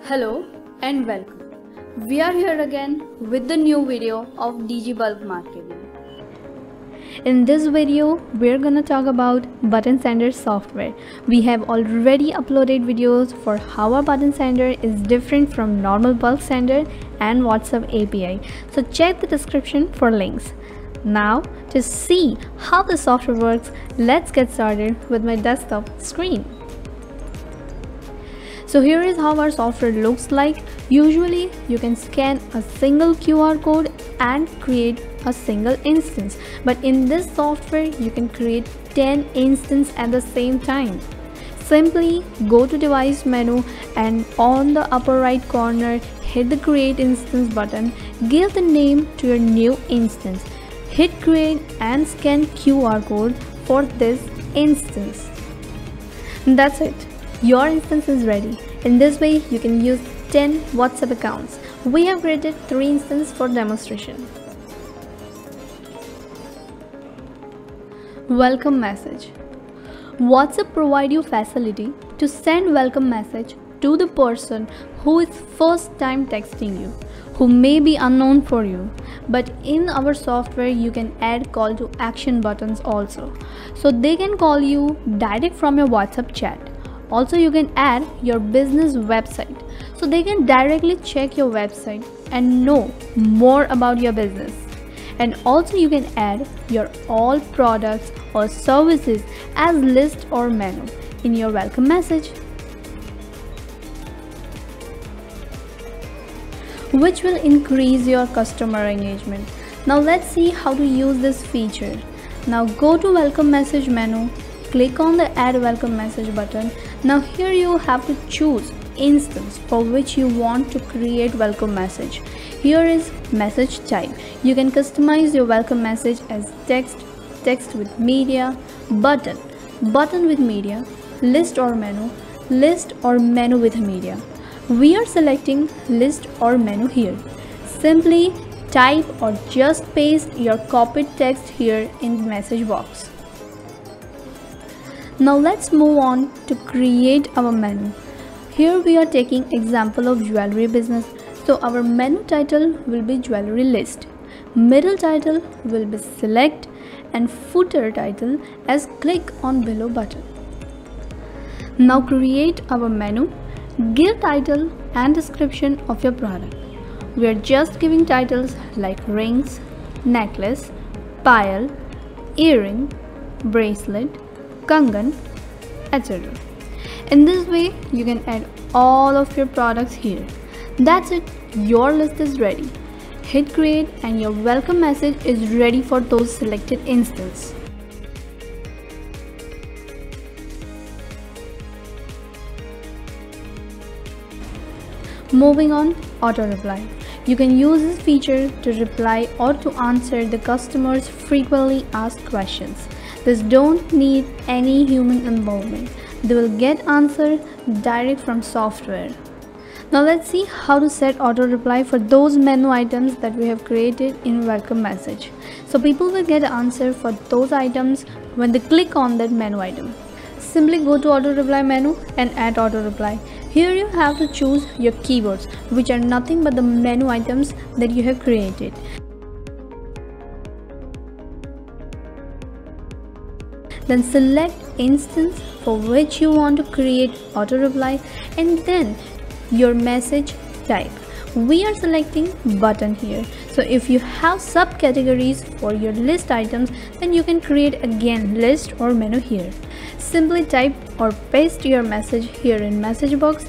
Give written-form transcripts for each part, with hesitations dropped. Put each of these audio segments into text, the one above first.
Hello and welcome. We are here again with the new video of DG Bulk Marketing. In this video, we're gonna talk about button sender software. We have already uploaded videos for how a button sender is different from normal bulk sender and WhatsApp API. So check the description for links. Now, to see how the software works, let's get started with my desktop screen. So here is how our software looks like. Usually you can scan a single QR code and create a single instance, but in this software you can create 10 instances at the same time. Simply go to device menu and on the upper right corner hit the create instance button, give the name to your new instance, hit create and scan QR code for this instance. That's it. Your instance is ready. In this way, you can use 10 WhatsApp accounts. We have created 3 instances for demonstration. Welcome message. WhatsApp provides you facility to send welcome message to the person who is first time texting you, who may be unknown for you. But in our software, you can add call to action buttons also. So they can call you direct from your WhatsApp chat. Also, you can add your business website, so they can directly check your website and know more about your business. And also you can add your all products or services as list or menu in your welcome message, which will increase your customer engagement. Now let's see how to use this feature. Now go to welcome message menu, click on the add welcome message button. Now here you have to choose instance for which you want to create welcome message. Here is message type. You can customize your welcome message as text, text with media, button, button with media, list or menu with media. We are selecting list or menu here. Simply type or just paste your copied text here in the message box. Now let's move on to create our menu. Here we are taking example of jewelry business. So our menu title will be jewelry list. Middle title will be select and footer title as click on below button. Now create our menu. Give title and description of your product. We are just giving titles like rings, necklace, pile, earring, bracelet, kangan, etc. In this way, you can add all of your products here. That's it, your list is ready. Hit create and your welcome message is ready for those selected instances. Moving on, auto reply. You can use this feature to reply or to answer the customer's frequently asked questions. This don't need any human involvement. They will get answer direct from software. Now let's see how to set auto reply for those menu items that we have created in welcome message. So people will get answer for those items when they click on that menu item. Simply go to auto reply menu and add auto reply. Here you have to choose your keywords, which are nothing but the menu items that you have created. Then select instance for which you want to create auto reply and then your message type. We are selecting button here. So if you have subcategories for your list items, then you can create again list or menu here. Simply type or paste your message here in message box.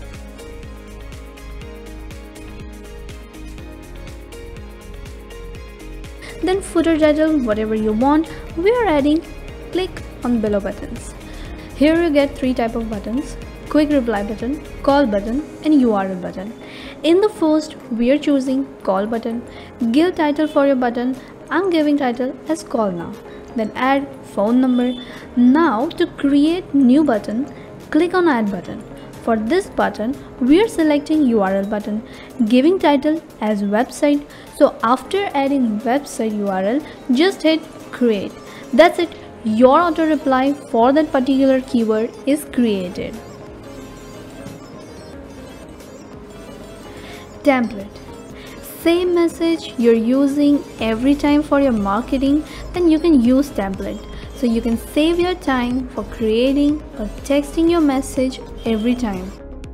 Then footer title, whatever you want, we are adding click on below buttons. Here you get 3 types of buttons: quick reply button, call button and URL button. In the first, we are choosing call button. Give title for your button. I'm giving title as call now. Then add phone number. Now to create new button, click on add button. For this button, we are selecting URL button, giving title as website. So after adding website URL, just hit create. That's it. Your auto reply for that particular keyword is created. Template. Same message you're using every time for your marketing, then you can use template. So you can save your time for creating or texting your message every time.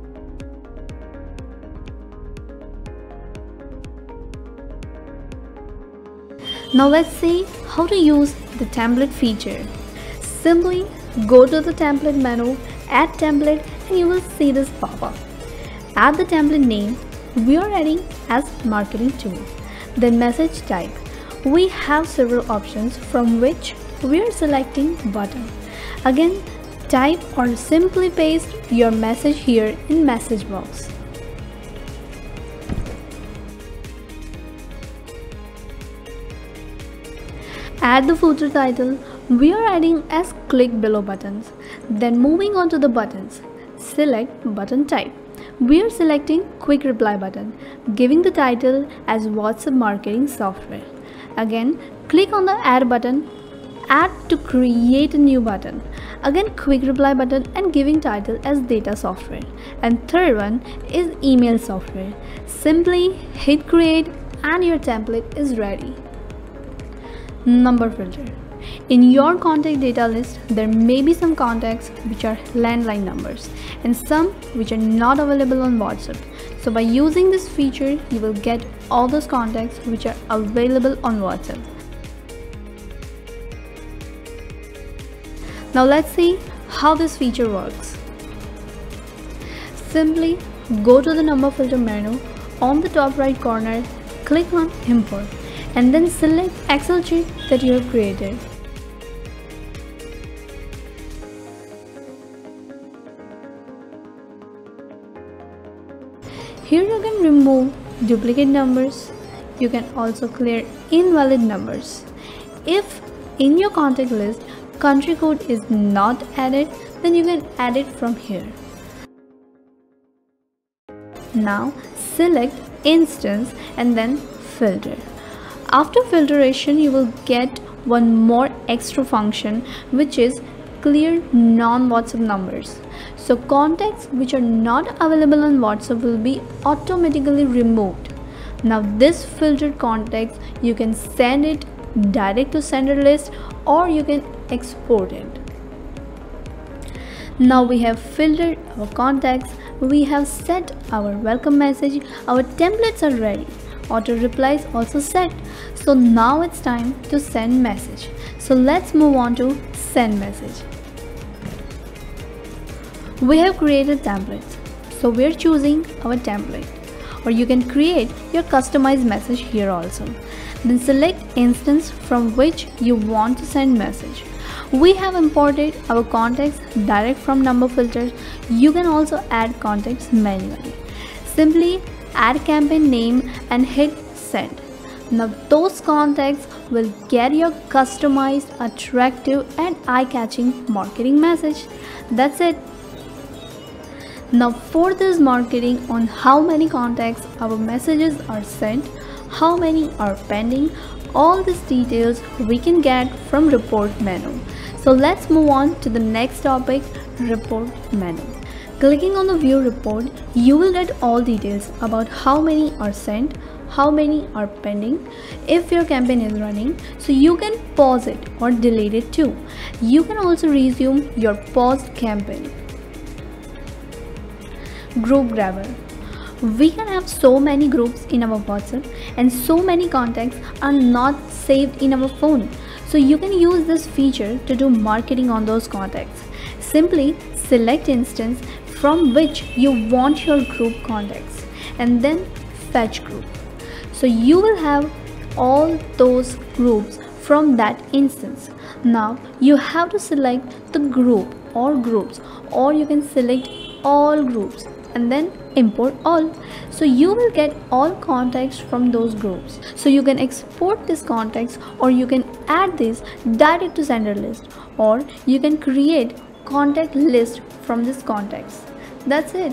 Now let's see how to use the template feature. Simply go to the template menu, add template, and you will see this pop up. Add the template name. We are adding as marketing tool. Then message type. We have several options from which we are selecting button. Again, type or simply paste your message here in message box. Add the footer title. We are adding as click below buttons. Then moving on to the buttons, select button type. We are selecting quick reply button, giving the title as WhatsApp marketing software. Again, click on the add button, add to create a new button. Again, quick reply button and giving title as data software. And third one is email software. Simply hit create and your template is ready. Number filter. In your contact data list, there may be some contacts which are landline numbers and some which are not available on WhatsApp. So by using this feature, you will get all those contacts which are available on WhatsApp. Now let's see how this feature works. Simply go to the number filter menu. On the top right corner, click on import and then select Excel sheet that you have created. Here you can remove duplicate numbers. You can also clear invalid numbers. If in your contact list country code is not added, then you can add it from here. Now select instance and then filter. After filtration, you will get one more extra function, which is clear non-WhatsApp numbers. So contacts which are not available on WhatsApp will be automatically removed. Now this filtered contacts, you can send it direct to sender list or you can export it. Now we have filtered our contacts, we have set our welcome message, our templates are ready. Auto replies also set. So now it's time to send message. So let's move on to send message. We have created templates. So we're choosing our template, or you can create your customized message here also. Then select instance from which you want to send message. We have imported our contacts direct from number filters. You can also add contacts manually. Simply add campaign name and hit send. Now those contacts will get your customized, attractive and eye-catching marketing message. That's it. Now for this marketing on how many contacts our messages are sent, how many are pending, all these details we can get from report menu. So let's move on to the next topic, report menu. Clicking on the view report, you will get all details about how many are sent, how many are pending, if your campaign is running, so you can pause it or delete it too. You can also resume your paused campaign. Group grabber. We can have so many groups in our WhatsApp and so many contacts are not saved in our phone. So you can use this feature to do marketing on those contacts. Simply select instance from which you want your group contacts and then fetch group. So you will have all those groups from that instance. Now you have to select the group or groups, or you can select all groups and then import all. So you will get all contacts from those groups. So you can export these contacts, or you can add this direct to sender list, or you can create contact list from these contacts. That's it.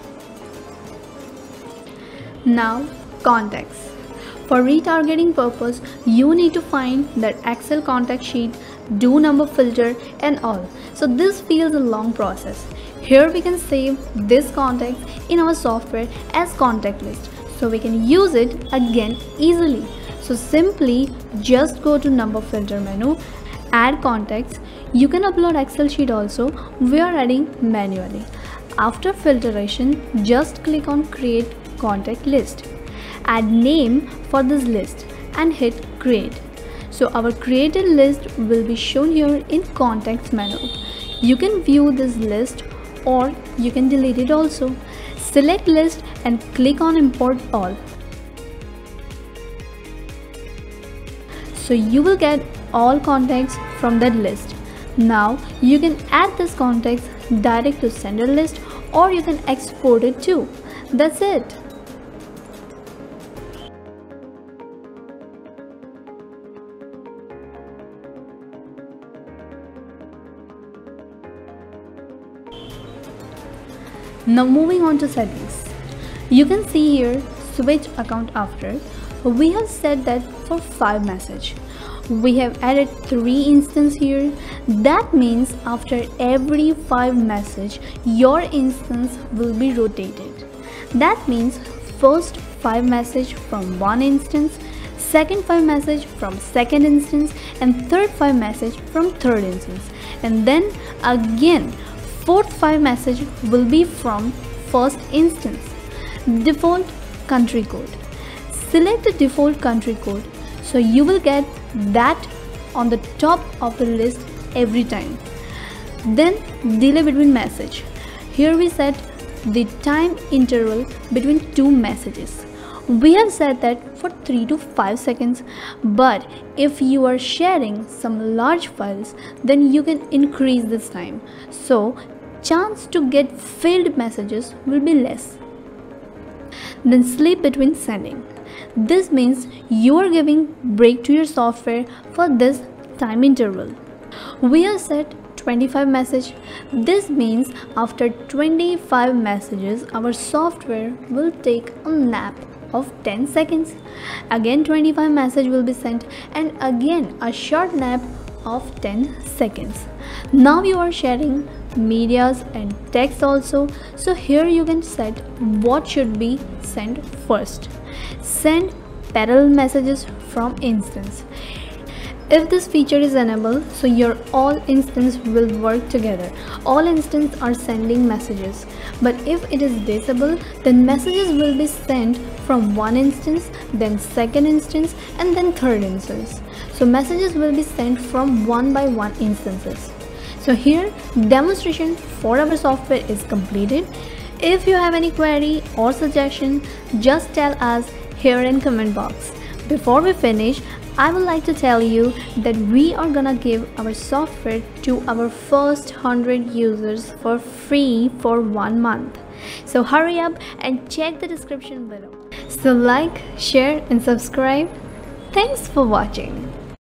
Now contacts. For retargeting purpose, you need to find that Excel contact sheet, do number filter and all. So this feels a long process. Here we can save this contacts in our software as contact list. so we can use it again easily. So simply just go to number filter menu, add contacts. You can upload Excel sheet also, we are adding manually. After filtration, just click on create contact list. Add name for this list and hit create. So our created list will be shown here in contacts menu. You can view this list or you can delete it also. Select list and click on import all. So you will get all contacts from that list. Now you can add this contacts direct to sender list or you can export it too. That's it. Now moving on to settings. You can see here switch account after. We have set that for 5 message. We have added 3 instance here. That means after every 5 message your instance will be rotated. That means first 5 message from one instance, second 5 message from second instance, and third 5 message from third instance, and then again fourth 5 message will be from first instance. Default country code. Select the default country code so you will get that on the top of the list every time. Then delay between message. Here we set the time interval between 2 messages. We have set that for 3 to 5 seconds, but if you are sharing some large files, then you can increase this time. So chance to get failed messages will be less. Then sleep between sending. This means you are giving break to your software for this time interval. We have set 25 message. This means after 25 messages our software will take a nap of 10 seconds. Again 25 message will be sent and again a short nap of 10 seconds. Now you are sharing medias and text also, so here you can set what should be sent first. Send parallel messages from instance. If this feature is enabled, so your all instance will work together. All instances are sending messages. But if it is disabled, then messages will be sent from one instance, then second instance, and then third instance. So messages will be sent from one by one instances. So here demonstration for our software is completed. If you have any query or suggestion, just tell us here in comment box. Before we finish, I would like to tell you that we are gonna give our software to our first 100 users for free for 1 month. So hurry up and check the description below. So like, share and subscribe. Thanks for watching.